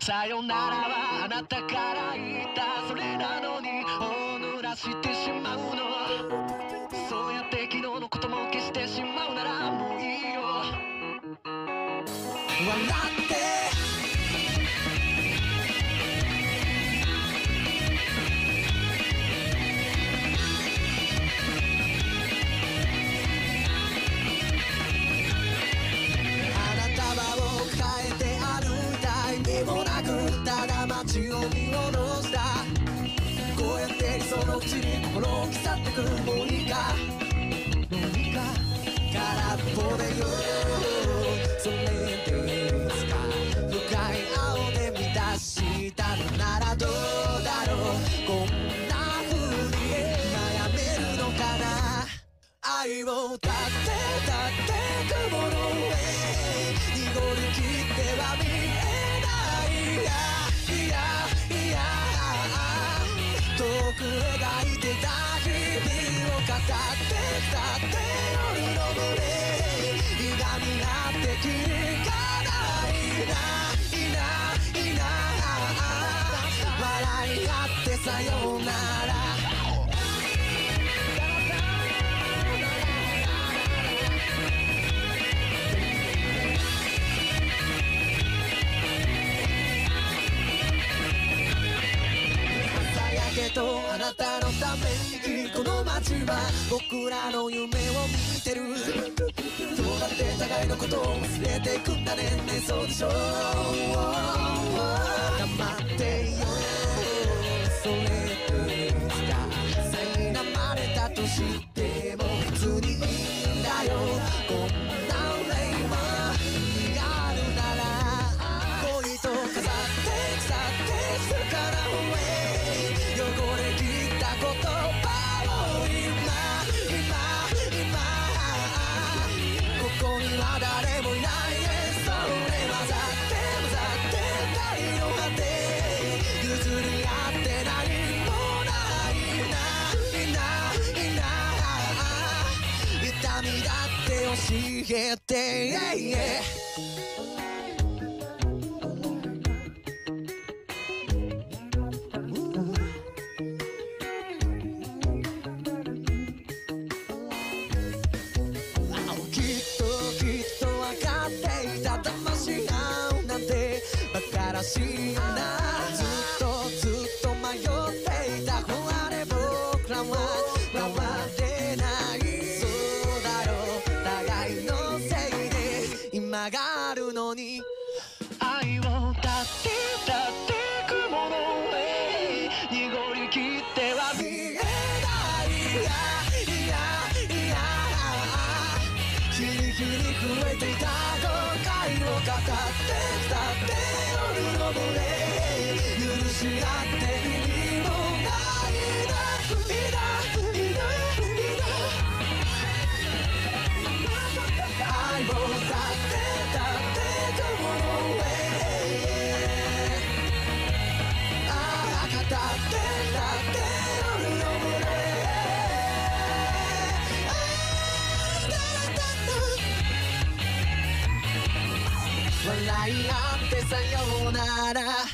さよならはあなたから言ったそれなのにお濡らしてしまうのそうやって昨日のことも消してしまうならもういいよ笑ってただ街を見下ろしたこうやって理想のうちに心を刻ってくもういいか空っぽで言うそれですか深い青で満たしたのならどうだろうこんな風に悩めるのかな愛を立て雲の上濁りきっては見えない遠く描いてた日々を語って夜の群れいがみ合って気がない笑い合ってさようならとあなたのためにこの街は僕らの夢を見てるそうだって互いのことを忘れていくんだねそうでしょう黙ってよそれですか苛まれたとしても別にいいんだよこんなレイもあるなら恋と飾って腐ってつから汚れ切った言葉を今ここには誰もいないそれはざって二人の果て譲り合って何もない痛みだって教えて馬鹿らしいよなずっと迷っていた壊れ僕らは変われないそうだよ互いのせいで今があるのに愛を立て雲の上濁りきっては見えない日に日に増えていた後悔を語って夜の群れ許し合って意味もない愛を立て雲の上語って夜の群れ笑い合ってさようなら